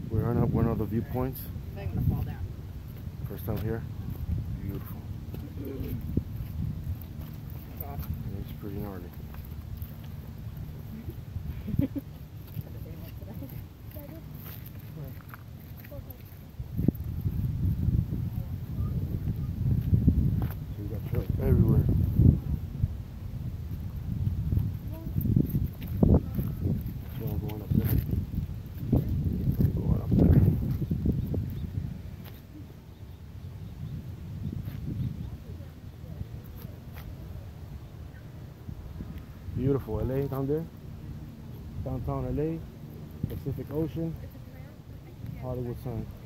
We're on one of the viewpoints. They're gonna fall down. First time here. Beautiful. It's pretty gnarly. So we got trucks everywhere. So I'm going up there. Going up there. Beautiful LA down there. Downtown LA, Pacific Ocean, Hollywood sign.